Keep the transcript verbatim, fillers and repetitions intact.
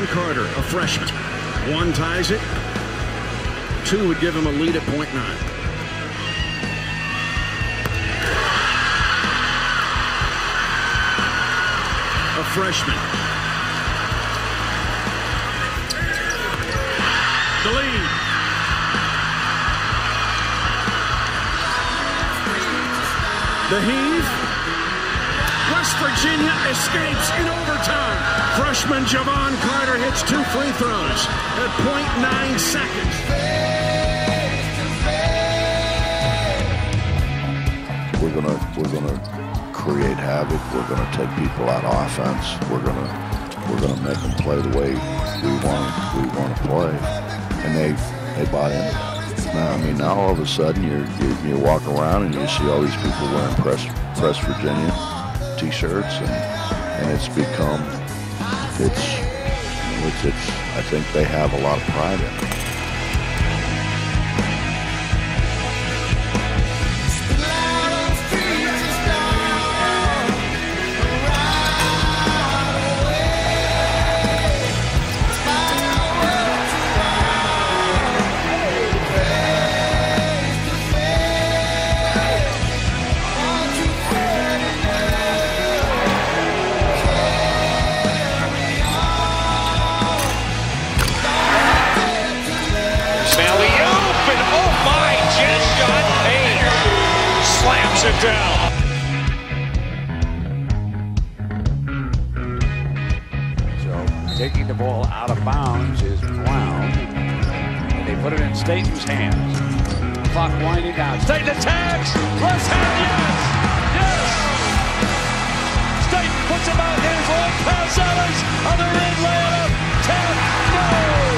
Carter, a freshman. One ties it. Two would give him a lead at point nine. A freshman. The lead. The heave. West Virginia escapes in overtime. Freshman Javon Carter hits two free throws at point nine seconds. We're gonna we're gonna create havoc. We're gonna take people out of offense. We're gonna we're gonna make them play the way we want we want to play, and they they bought in. Now, I mean, now all of a sudden you're you you walk around and you see all these people wearing Press Press Virginia T-shirts, and and it's become it's it's it's I think they have a lot of pride in it. Slams it down. So taking the ball out of bounds is Brown, and they put it in Staten's hands. Clock winding down. Staten attacks. Left hand, yes, yes. Staten puts him out. His long pass, Ellis. Other end layup. Tap, no.